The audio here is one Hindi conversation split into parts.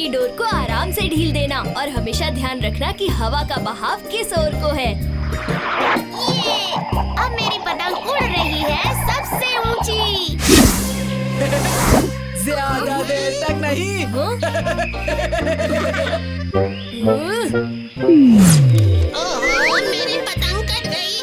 की डोर को आराम से ढील देना और हमेशा ध्यान रखना कि हवा का बहाव किस ओर को है। ये, अब मेरी पतंग उड़ रही है सबसे ऊंची। ज्यादा देर तक नहीं। ओहो, मेरी पतंग कट गई।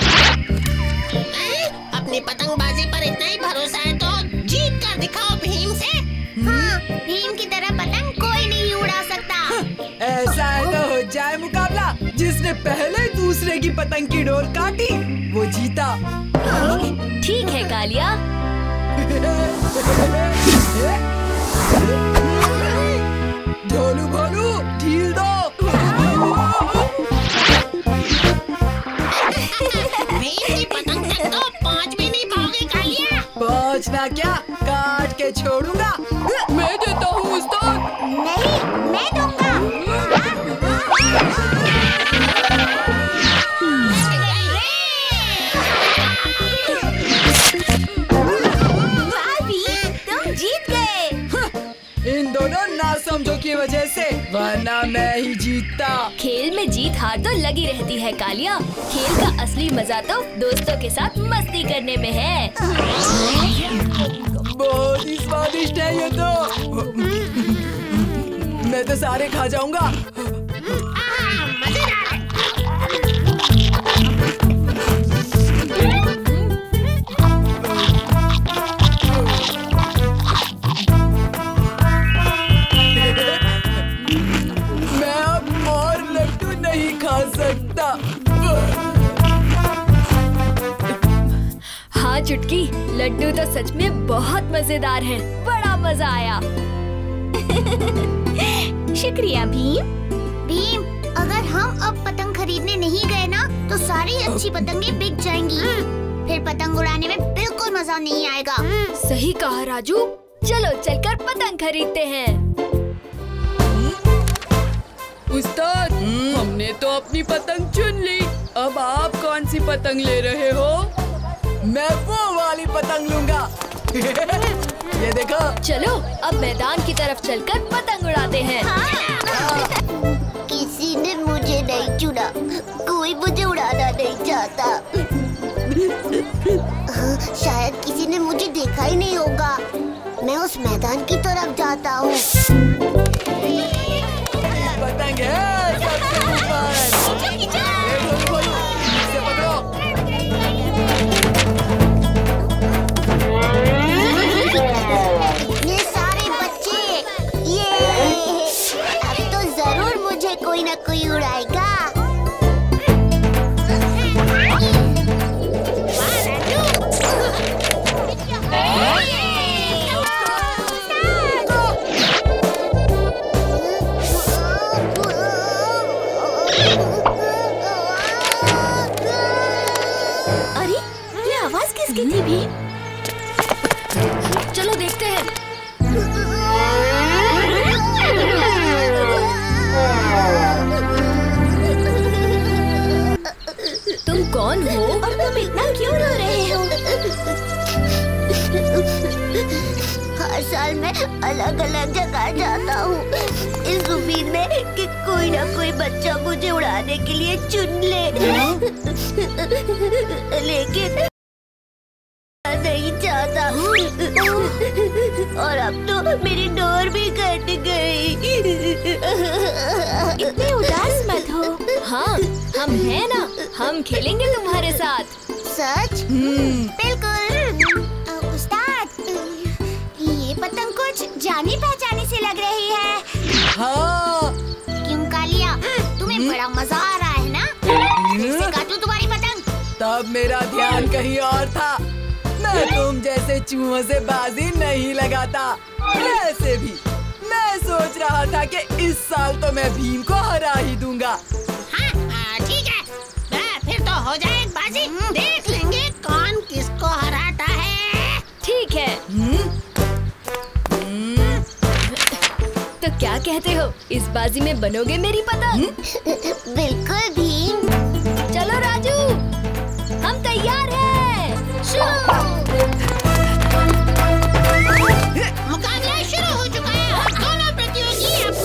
अपनी पतंगबाजी पर इतना ही भरोसा है तो जीत कर दिखाओ भीम से। हाँ, भीम की तरह पतंग कोई नहीं उड़ा सकता। ऐसा है तो हो जाए मुकाबला। जिसने पहले दूसरे की पतंग की डोर काटी वो जीता। ठीक है कालिया। ढोलू भोलू ढील दो। भीम की पतंग तक तो पहुंच भी नहीं पाओगे कालिया। पहुंचना क्या, काट के छोड़ूंगा। मैं देता हूँ उस्ताद। नहीं, मैं दूंगा। तुम जीत गए। इन दोनों नासमझों की वजह से, वरना मैं ही जीतता। खेल में जीत हार तो लगी रहती है कालिया। खेल का असली मजा तो दोस्तों के साथ मस्ती करने में है। बहुत ही स्वादिष्ट है ये तो। मैं तो सारे खा जाऊंगा। मैं अब और लड्डू नहीं खा सकता। हाँ चुटकी, लड्डू तो सच में बहुत मजेदार हैं। बड़ा मजा आया। शुक्रिया भीम। भीम, अगर हम अब पतंग खरीदने नहीं गए ना तो सारी अच्छी पतंगें बिक जाएंगी। फिर पतंग उड़ाने में बिल्कुल मजा नहीं आएगा। सही कहा राजू। चलो चलकर पतंग खरीदते हैं। उस्ताद, हमने तो अपनी पतंग चुन ली। अब आप कौन सी पतंग ले रहे हो? मैं वो वाली पतंग लूंगा। ये देखो। चलो अब मैदान की तरफ चलकर पतंग उड़ाते हैं। किसी ने मुझे नहीं चुना, कोई मुझे उड़ाना नहीं चाहता। शायद किसी ने मुझे देखा ही नहीं होगा। मैं उस मैदान की तरफ जाता हूँ। पतंग है सबसे ऊपर। इसे पकड़ो। ये सारे बच्चे, ये अब तो जरूर मुझे कोई ना कोई उड़ाएगा। अरे ये आवाज किसकी थी भीम? चलो देखते हैं। तुम कौन हो और तुम इतना क्यों रो रहे हो? हर साल मैं अलग अलग जगह जाता हूँ इस उम्मीद में कि कोई ना कोई बच्चा मुझे उड़ाने के लिए चुन ले। लेकिन नहीं चाहता। और अब तो मेरी डोर भी कट गई। इतने उदास मत हो। हाँ, हम हैं ना, हम खेलेंगे तुम्हारे साथ। सच? बिल्कुल। उस्ताद, ये पतंग कुछ जानी पहचानी सी लग रही है। हाँ। क्यों कालिया, तुम्हें बड़ा मजा आ रहा है ना? कैसे काटूं तुम्हारी पतंग? तब मेरा ध्यान कहीं और था। मैं तुम जैसे चूहों से बाजी नहीं लगाता। वैसे भी मैं सोच रहा था कि इस साल तो मैं भीम को हरा ही दूंगा। हाँ, ठीक है। फिर तो हो जाए बाजी। देख लेंगे कौन किसको हराता है। ठीक है। तो क्या कहते हो, इस बाजी में बनोगे मेरी पतंग? बिल्कुल भीम। चलो राजू, हम तैयार हैं। मुकाबला शुरू हो चुका है और दोनों प्रतियोगी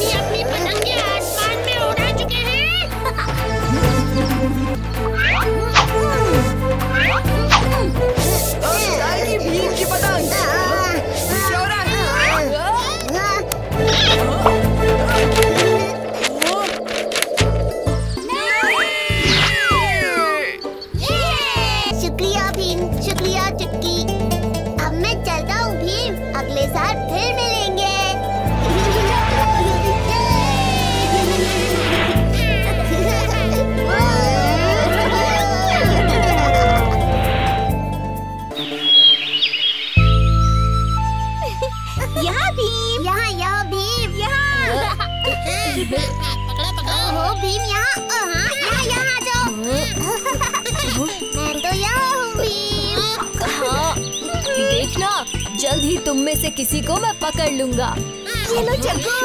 यहाँ आ जाओ। मैं तो यहाँ हूँ भीम। हाँ, देखना जल्द ही तुम में से किसी को मैं पकड़ लूंगा। ये लो जग्गू।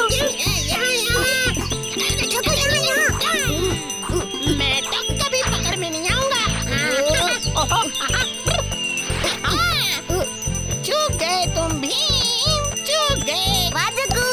जग्गू यहाँ। मैं तो कभी पकड़ में नहीं आऊंगा। चूक गए तुम भीम, चूक गए। वाह जग्गू।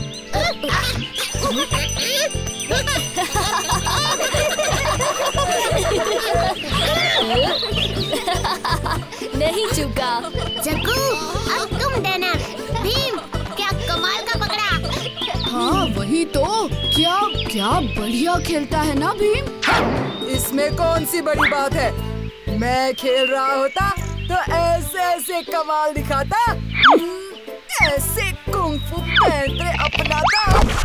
नहीं चुका। जग्गू अब तुम देना। भीम क्या कमाल का पकड़ा। हाँ वही तो, क्या क्या बढ़िया खेलता है ना भीम। इसमें कौन सी बड़ी बात है। मैं खेल रहा होता तो ऐसे ऐसे कमाल दिखाता, ऐसे कुंफू पैंतरे अपनाता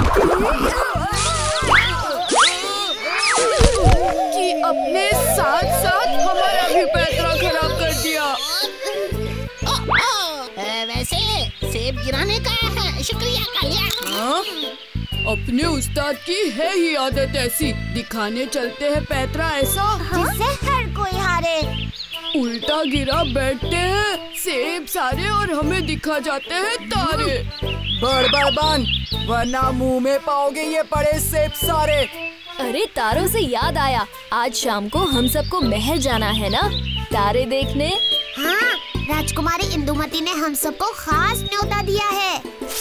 कि अपने साथ साथ हमारा भी पैंतरा खराब कर दिया। वैसे सेब गिराने का शुक्रिया कालिया। हाँ? अपने उस्ताद की है ही आदत ऐसी, दिखाने चलते हैं पैंतरा ऐसा जिससे हर कोई हारे। उल्टा गिरा बैठते हैं सेब सारे और हमें दिखा जाते हैं तारे। बड़ बांध वरना मुंह में पाओगे ये पड़े सेब सारे। अरे तारों से याद आया, आज शाम को हम सबको महल जाना है ना तारे देखने। हाँ, राजकुमारी इंदुमती ने हम सबको खास न्योता दिया है।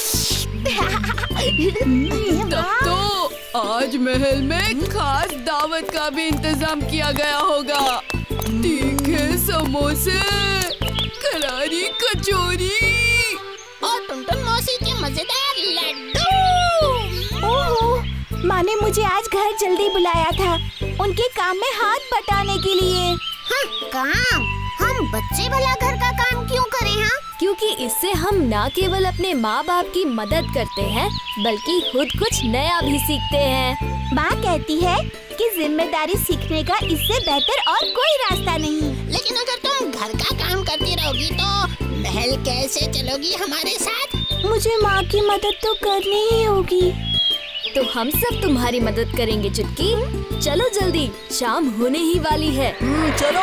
तब तो आज महल में खास दावत का भी इंतजाम किया गया होगा। तीखे समोसे, करारी कचौरी और टुनटुन मौसी के मजेदार लड्डू। ओहो, माँ ने मुझे आज घर जल्दी बुलाया था उनके काम में हाथ बटाने के लिए। हाँ, काम? हम बच्चे भला घर का काम क्यों करें? हाँ, क्योंकि इससे हम न केवल अपने माँ बाप की मदद करते हैं बल्कि खुद कुछ नया भी सीखते हैं। माँ कहती है कि जिम्मेदारी सीखने का इससे बेहतर और कोई रास्ता नहीं। लेकिन अगर तुम घर का काम करती रहोगी तो महल कैसे चलोगी हमारे साथ? मुझे माँ की मदद तो करनी ही होगी। तो हम सब तुम्हारी मदद करेंगे चुटकी। चलो जल्दी, शाम होने ही वाली है। चलो।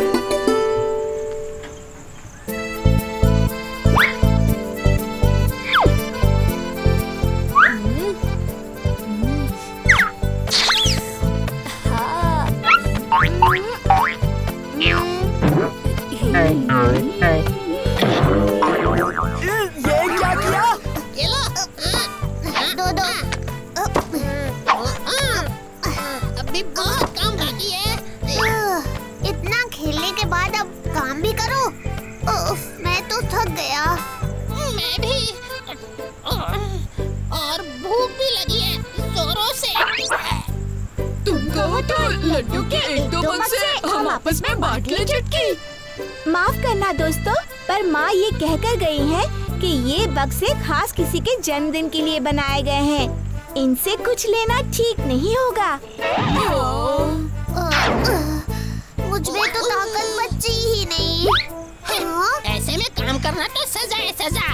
ये क्या किया? ये लो। दो। अभी बहुत काम बाकी है। इतना खेलने के बाद अब काम भी करो। उफ, मैं तो थक गया। मैं भी। और भूख भी लगी है जोरों से। तुम कहो तो लड्डू के एक दो मग से हम आपस में बांट ले चुटकी। माफ करना दोस्तों, पर माँ ये कहकर गई हैं कि ये बक्से खास किसी के जन्मदिन के लिए बनाए गए हैं। इनसे कुछ लेना ठीक नहीं होगा। मुझमें तो ताकत बची ही नहीं। हाँ? ऐसे में काम करना तो सजा है, सजा।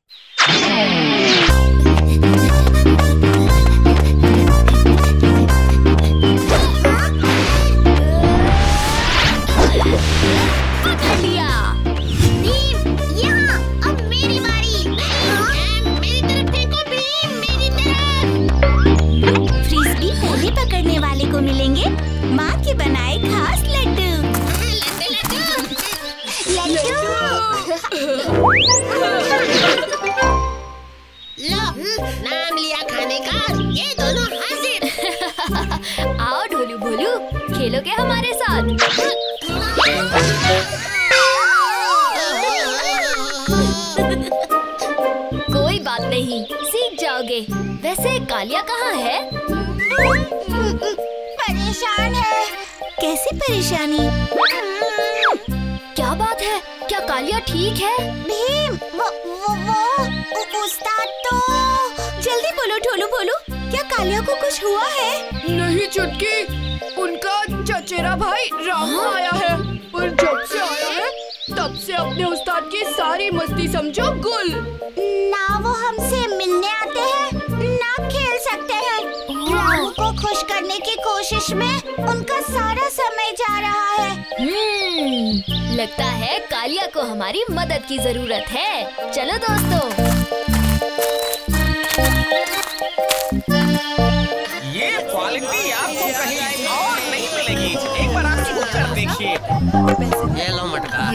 पकड़ लिया। भीम, यहाँ, अब मेरी बारी। मेरी तरफ फेंको भीम, मेरी तरफ। फ्रिस्बी पहले पकड़ने वाले को मिलेंगे माँ के बनाए खास लड्डू। लड्डू। लो, नाम लिया खाने का, ये दोनों हाजिर। आओ ढोलू भोलू, खेलोगे हमारे साथ? कोई बात नहीं, सीख जाओगे। वैसे कालिया कहाँ है? परेशान है। कैसी परेशानी? क्या बात है? क्या कालिया ठीक है? भीम, वो उस्ताद तो। जल्दी बोलो ढोलू भोलू, क्या कालिया को कुछ हुआ है? नहीं चुटकी, उनका चचेरा भाई रामू आया है और जब से आया है तब से अपने उस्ताद की सारी मस्ती समझो गुल। ना वो हमसे मिलने आते हैं, ना खेल सकते हैं। रामू को खुश करने की कोशिश कोशिश में उनका सारा समय जा रहा है। लगता है कालिया को हमारी मदद की जरूरत है। चलो दोस्तों। ये क्वालिटी आपको कहीं और नहीं मिलेगी। एक बार आप छू कर देखिए। ये लो मटका।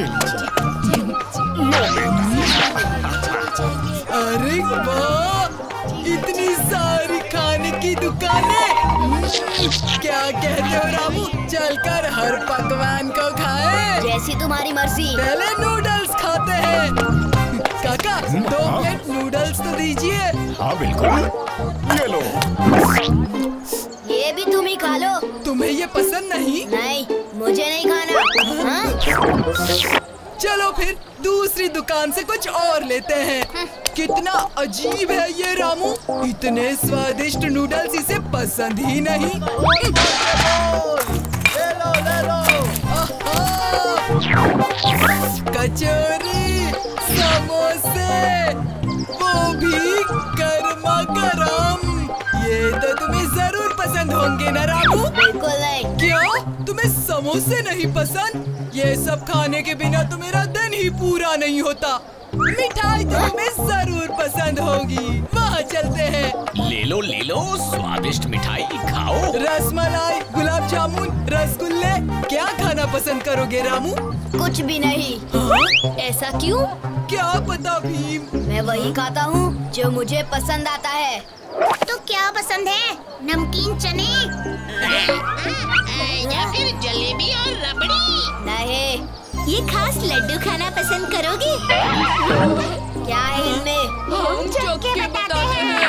अरे वाह, इतनी सारी खाने की दुकानें। क्या कहते हो रामू, चलकर हर पकवान को खाएं? जैसी तुम्हारी मर्जी। पहले नूडल्स खाते हैं। काका 2 प्लेट नूडल्स तो दीजिए। हाँ बिल्कुल, ये लो। ये भी तुम ही खा लो। तुम्हें ये पसंद नहीं? नहीं, मुझे नहीं खाना। हाँ? चलो फिर दूसरी दुकान से कुछ और लेते हैं। कितना अजीब है ये रामू, इतने स्वादिष्ट नूडल्स इसे पसंद ही नहीं। ले लो। कचौरी, समोसे, वो भी गर्मा गर्म। ये तो तुम्हें जरूर पसंद होंगे ना रामू? बिल्कुल नहीं। क्यों, तुम्हें समोसे नहीं पसंद? ये सब खाने के बिना तो मेरा दिन ही पूरा नहीं होता। मिठाई तो तुम्हें जरूर पसंद होगी, वहाँ चलते हैं। ले लो स्वादिष्ट मिठाई खाओ। रसमलाई, गुलाब जामुन, रसगुल्ले, क्या खाना पसंद करोगे रामू? कुछ भी नहीं। हाँ? ऐसा क्यों? क्या पता भीम। मैं वही खाता हूँ जो मुझे पसंद आता है। तो क्या पसंद है? नमकीन चने या फिर जलेबी और रबड़ी? नहीं। ये खास लड्डू खाना पसंद करोगी? क्या है इनमें? हम चल के बताते हैं।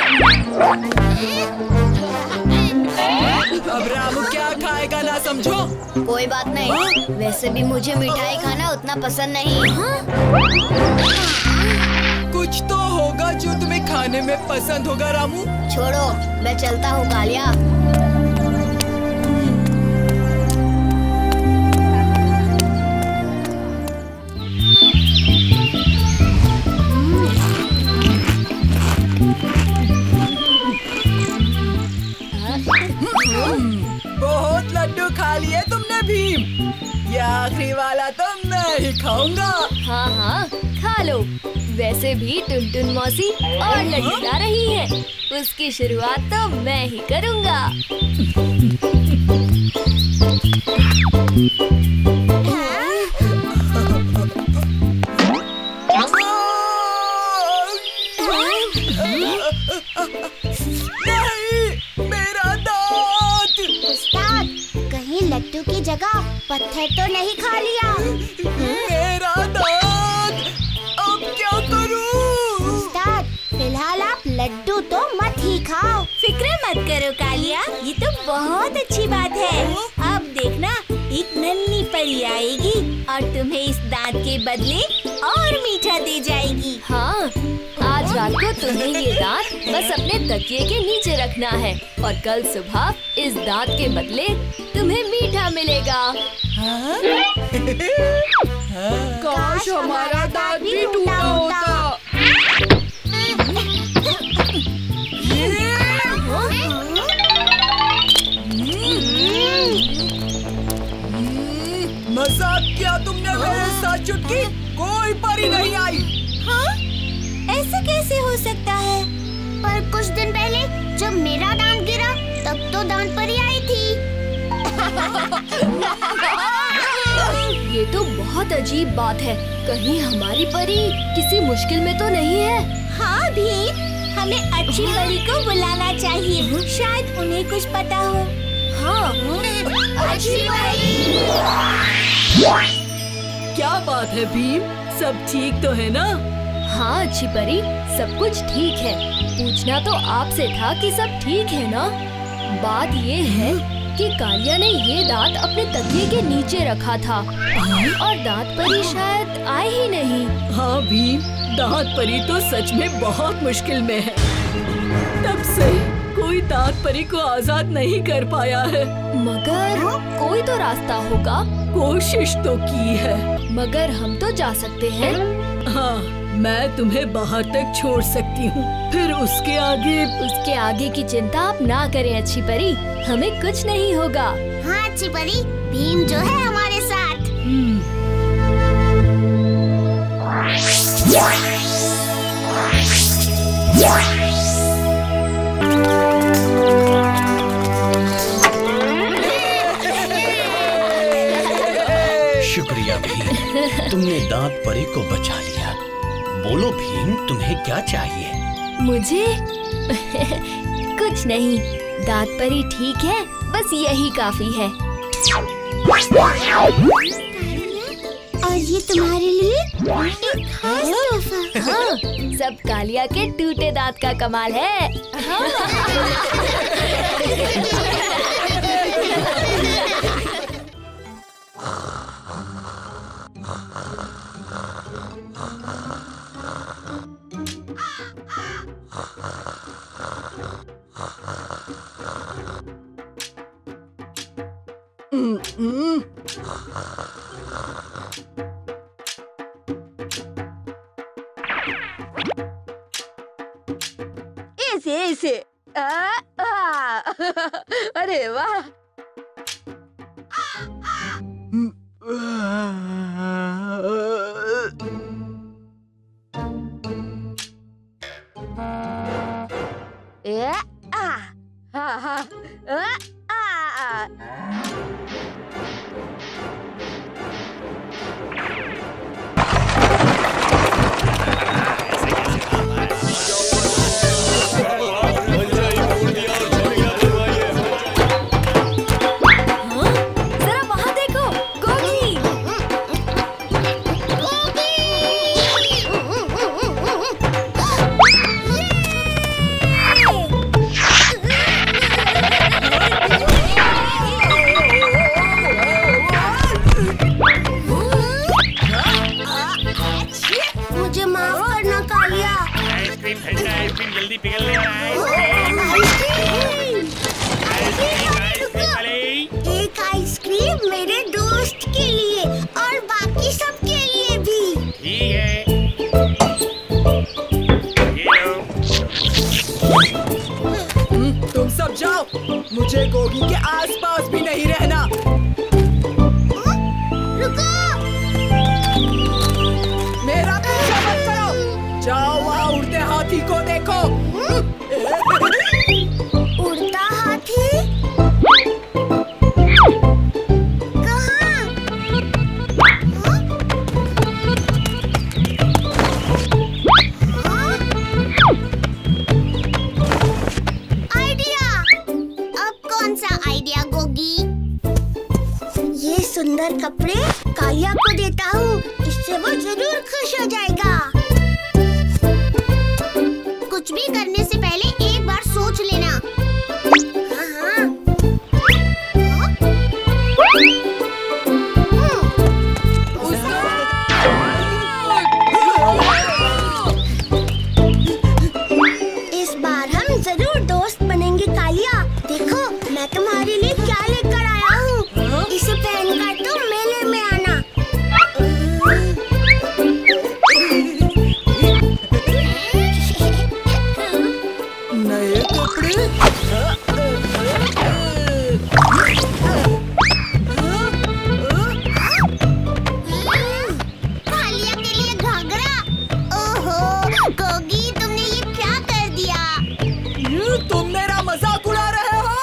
अब रामू क्या खाएगा ना समझो। कोई बात नहीं। वैसे भी मुझे मिठाई खाना उतना पसंद नहीं। कुछ तो होगा जो तुम्हें खाने में पसंद होगा रामू। छोड़ो, मैं चलता हूँ कालिया। बहुत लड्डू खा लिए तुमने भीम। ये आखिरी वाला तो मैं ही खाऊंगा। हाँ, खा लो। वैसे भी टुनटुन मौसी और लड्डू ला रही है, उसकी शुरुआत तो मैं ही करूँगा। नहीं, मेरा दांत। उस्ताद, कहीं लड्डू की जगह पत्थर तो नहीं खा लिया? मेरा दांत, अब क्या करूं? उस्ताद, फिलहाल आप लड्डू तो मत ही खाओ। फिक्र मत करो कालिया, ये तो बहुत अच्छी बात है। अब देखना, एक नन्ही परी आएगी और तुम्हें इस दांत के बदले और मीठा दे जाएगी। हाँ, आज रात को तुम्हें ये दांत बस अपने तकिए के नीचे रखना है और कल सुबह इस दांत के बदले तुम्हें मीठा मिलेगा। काश हमारा दांत भी टूटा होता। मजाक किया तुमने मेरे साथ चुटकी, कोई परी नहीं आई। हाँ? ऐसे कैसे हो सकता है? पर कुछ दिन पहले जब मेरा दांत गिरा तब तो दांत परी आई थी। ये तो बहुत अजीब बात है। कहीं हमारी परी किसी मुश्किल में तो नहीं है? हाँ भीम, हमें अच्छी परी को बुलाना चाहिए, शायद उन्हें कुछ पता हो। हाँ, अच्छी परी। क्या बात है भीम, सब ठीक तो है ना? हाँ अच्छी परी, सब कुछ ठीक है। पूछना तो आपसे था कि सब ठीक है ना। बात ये है कि कालिया ने ये दांत अपने तकिए के नीचे रखा था और दांत परी शायद आए ही नहीं। हाँ भीम, दांत परी तो सच में बहुत मुश्किल में है। तब से कोई दांत परी को आजाद नहीं कर पाया है। मगर कोई तो रास्ता होगा। कोशिश तो की है। मगर हम तो जा सकते हैं। हाँ, मैं तुम्हें बाहर तक छोड़ सकती हूँ, फिर उसके आगे की चिंता आप ना करें अच्छी परी, हमें कुछ नहीं होगा। हाँ अच्छी परी, भीम जो है हमारे साथ। शुक्रिया भीम, तुमने दांत परी को बचा लिया। बोलो भीम, तुम्हें क्या चाहिए? मुझे कुछ नहीं, दांत परी ठीक है, बस यही काफी है। और ये तुम्हारे लिए एक खास तोहफा। हाँ, सब कालिया के टूटे दांत का कमाल है। ऐसे अरे वाह। जल्दी पिघल ले रहा है। एक आइसक्रीम मेरे दोस्त के लिए और बाकी सब के लिए भी। ठीक है, तुम सब जाओ, मुझे गोगी के आसपास भी नहीं रहना। रुको, मेरा पीछा मत करो, जाओ वहाँ उड़ते हाथी को देखो। उड़ता हाथी कहाँ? आइडिया। अब कौन सा आइडिया गोगी? ये सुंदर कपड़े कालिया को देता हूँ, इससे वो जरूर खुश हो जाएगा। कुछ भी करने से पहले एक बार सोच लेना। हाँ हाँ। इस बार हम जरूर दोस्त बनेंगे कालिया। देखो मैं तुम्हारे लिए क्या लेकर आया हूँ, इसे पहनकर तुम मेले में आना। नए कपड़े? कालिया के लिए घाघरा। ओहो गोगी, तुमने ये क्या कर दिया? तुम मेरा मजाक उड़ा रहे हो?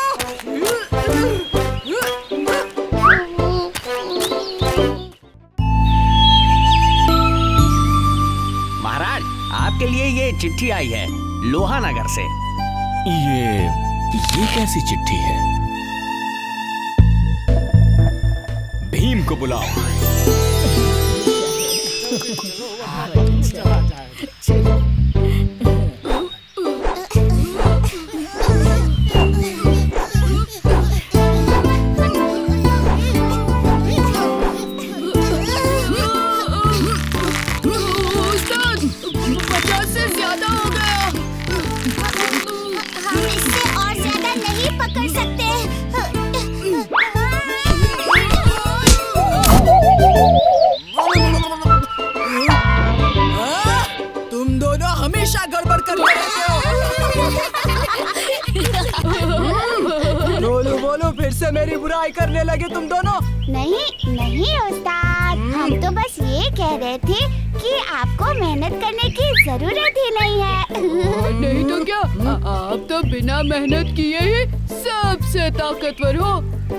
महाराज, आपके लिए ये चिट्ठी आई है लोहानगर से। ये कैसी चिट्ठी है? भीम को बुलाओ। हम इससे और ज्यादा नहीं पकड़ सकते। मुझसे मेरी बुराई करने लगे तुम दोनों? नहीं नहीं उस्ताद, हम तो बस ये कह रहे थे कि आपको मेहनत करने की जरूरत ही नहीं है। नहीं तो क्या, आप तो बिना मेहनत किए ही सबसे ताकतवर हो।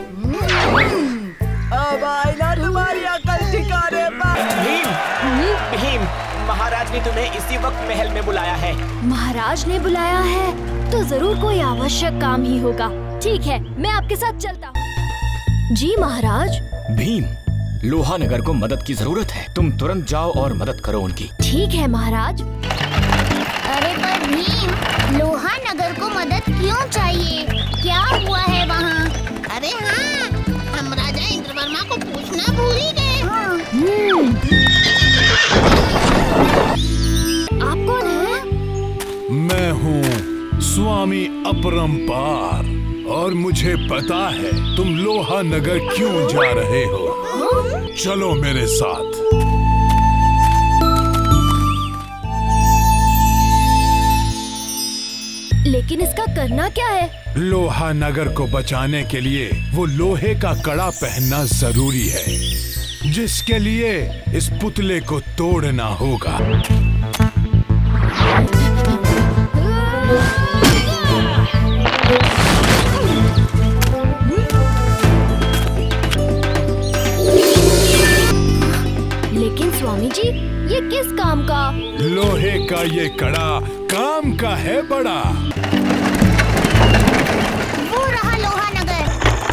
अब आई ना तुम्हारी अकल ठिकाने पर। भीम, महाराज ने तुम्हें इसी वक्त महल में बुलाया है। महाराज ने बुलाया है तो जरूर कोई आवश्यक काम ही होगा। ठीक है, मैं आपके साथ चलता हूँ। जी महाराज। भीम, लोहा नगर को मदद की जरूरत है, तुम तुरंत जाओ और मदद करो उनकी। ठीक है महाराज। अरे पर भीम, लोहा नगर को मदद क्यों चाहिए? क्या हुआ है वहाँ? अरे हाँ, हम राजा इंद्रवर्मा को पूछना भूल ही गए। आप कौन है? मैं हूँ स्वामी अपरंपार और मुझे पता है तुम लोहा नगर क्यों जा रहे हो। चलो मेरे साथ। लेकिन इसका करना क्या है? लोहा नगर को बचाने के लिए वो लोहे का कड़ा पहनना जरूरी है, जिसके लिए इस पुतले को तोड़ना होगा। लेकिन स्वामी जी, ये किस काम का? लोहे का ये कड़ा काम का है बड़ा। वो रहा लोहा नगर।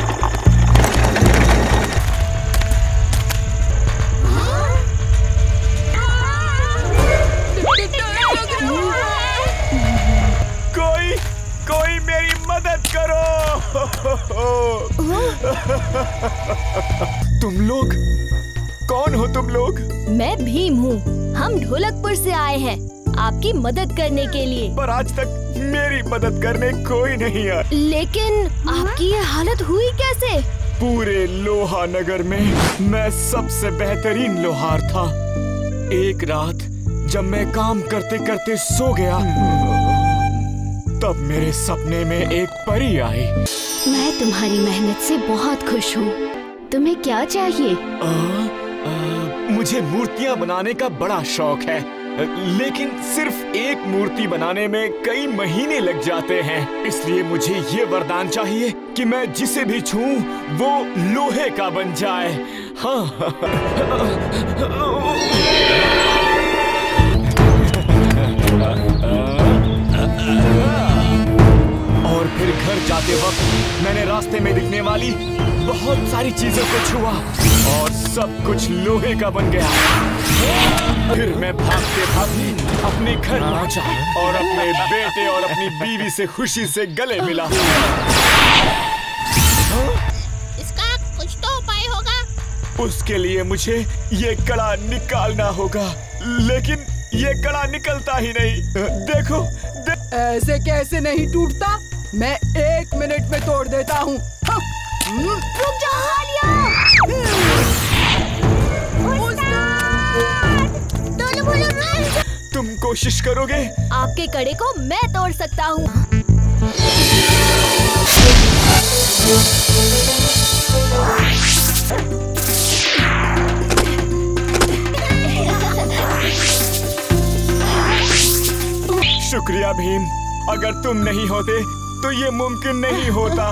कोई मेरी मदद करो। तुम लोग कौन हो? तुम लोग? मैं भीम हूँ, हम ढोलकपुर से आए हैं आपकी मदद करने के लिए। पर आज तक मेरी मदद करने कोई नहीं आया। लेकिन आपकी ये हालत हुई कैसे? पूरे लोहा नगर में मैं सबसे बेहतरीन लोहार था। एक रात जब मैं काम करते करते सो गया, तब मेरे सपने में एक परी आई। मैं तुम्हारी मेहनत से बहुत खुश हूँ। तुम्हें क्या चाहिए? मुझे मूर्तियाँ बनाने का बड़ा शौक है, लेकिन सिर्फ एक मूर्ति बनाने में कई महीने लग जाते हैं। इसलिए मुझे ये वरदान चाहिए कि मैं जिसे भी छूऊं वो लोहे का बन जाए। हाँ। और फिर घर जाते वक्त मैंने रास्ते में दिखने वाली बहुत सारी चीजों को छुआ और सब कुछ लोहे का बन गया। फिर मैं भागते भागते अपने घर पहुंचा और अपने बेटे और अपनी बीवी से खुशी से गले मिला। इसका कुछ तो उपाय होगा। उसके लिए मुझे ये कड़ा निकालना होगा, लेकिन ये कड़ा निकलता ही नहीं। देखो ऐसे कैसे नहीं टूटता? मैं 1 मिनट में तोड़ देता हूँ। रुक जाओ हालिया। दोनों बोलो रुक। तुम कोशिश करोगे? आपके कड़े को मैं तोड़ सकता हूँ। शुक्रिया भीम, अगर तुम नहीं होते तो ये मुमकिन नहीं होता।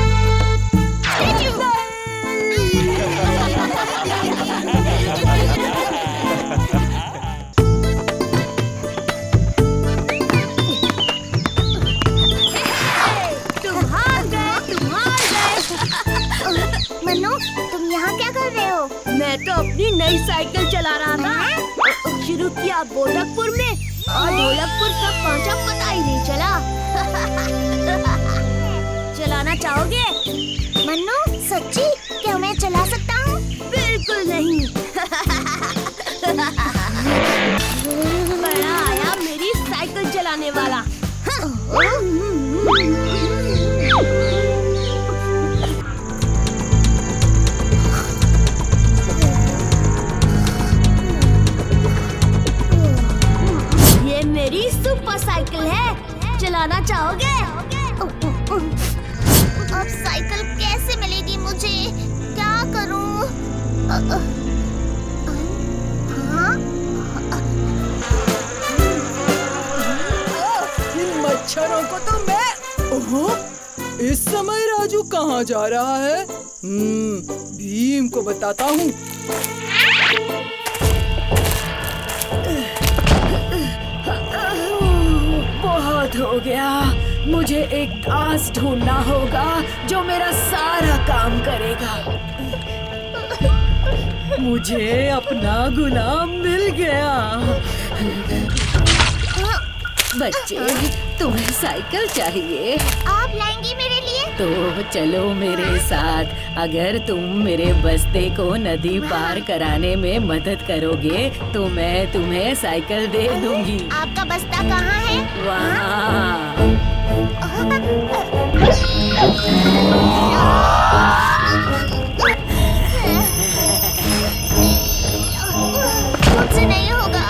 मन्नू, तुम यहाँ क्या कर रहे हो? मैं तो अपनी नई साइकिल चला रहा था। शुरू किया ढोलकपुर में और ढोलकपुर कब पहुँचा पता ही नहीं चला। चलाना चाहोगे? मन्नू, सच्ची क्या मैं चला सकता हूँ? बिल्कुल नहीं। बड़ा आया मेरी साइकिल चलाने वाला। ये मेरी सुपर साइकिल है, चलाना चाहोगे? अब साइकिल इन मच्छरों को तो मैं ओहो, इस समय राजू कहाँ जा रहा है? भीम को बताता हूँ। बहुत हो गया, मुझे एक दास ढूंढना होगा जो मेरा सारा काम करेगा। मुझे अपना गुलाम मिल गया। बच्चे, तुम्हें साइकिल चाहिए? आप लाएंगी मेरे लिए? तो चलो मेरे साथ। अगर तुम मेरे बस्ते को नदी पार कराने में मदद करोगे तो मैं तुम्हें साइकिल दे दूंगी। आपका बस्ता कहाँ है? वहाँ। मुझसे नहीं होगा।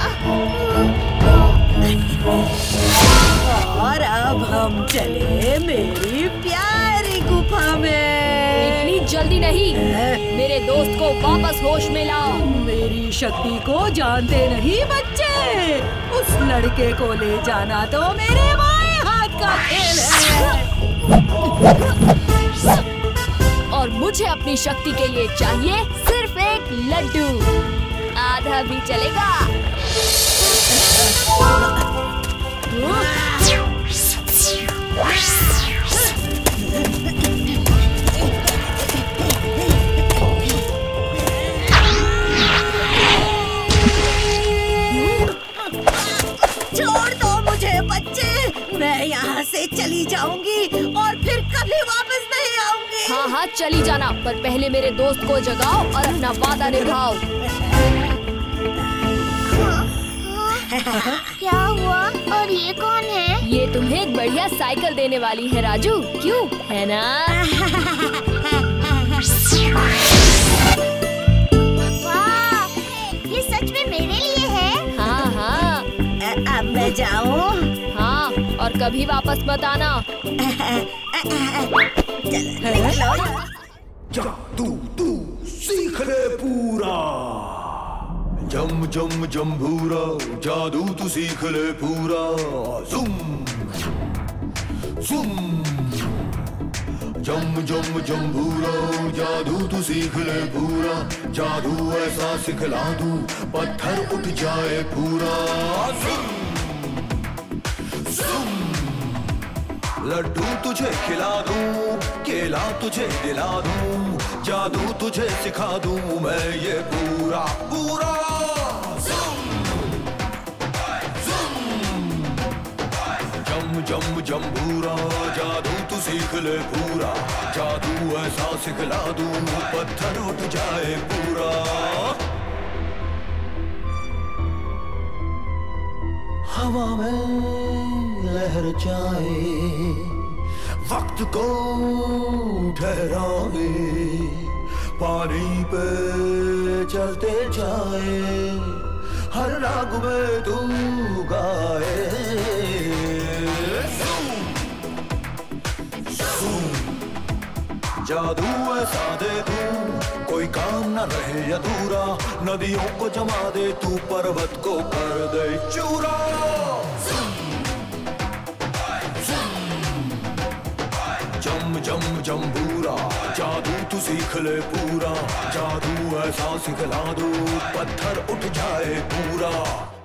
और अब हम चले मेरी प्यारी गुफा में। इतनी जल्दी नहीं, मेरे दोस्त को वापस होश में लाओ। मेरी शक्ति को जानते नहीं बच्चे। उस लड़के को ले जाना तो मेरे बाएं हाथ का खेल है। और मुझे अपनी शक्ति के लिए चाहिए सिर्फ एक लड्डू। आधा भी चलेगा। छोड़ दो मुझे बच्चे, मैं यहाँ से चली जाऊंगी और फिर कभी वापस नहीं आऊंगी। हाँ हाँ चली जाना, पर पहले मेरे दोस्त को जगाओ और अपना वादा निभाओ। क्या हुआ? और ये कौन है? ये तुम्हें एक बढ़िया साइकिल देने वाली है राजू, क्यों है ना? वाह, ये सच में मेरे लिए है? हाँ हाँ। अब मैं जाऊँ? हाँ, और कभी वापस मत आना। जादू तू सीख ले पूरा, जम जम जम्बूरा, जादू तू सीख ले पूरा। जुम जुम जम जम जम्बूरा, जादू तू सीख ले पूरा। जादू ऐसा सिखला दूं पत्थर उठ जाए पूरा। जुम जुम लड्डू तुझे खिला दूं, केला तुझे दिला दूं, जादू तुझे सिखा दूं मैं ये पूरा पूरा। जम जम जम्बूरा, जादू तू सीख ले पूरा। जादू ऐसा सिखला दूं पत्थर उठ जाए पूरा। हवा में लहर जाए, वक्त को ठहराए, पानी पे चलते जाए, हर राग में तू गाए। जादू ऐसा दे दूं कोई काम न रहे अधूरा। नदियों को जमा दे तू, पर्वत को कर दे चूरा। जम जम जम्बूरा, जादू तू सीख ले पूरा। जादू ऐसा सिखला दूं पत्थर उठ जाए पूरा।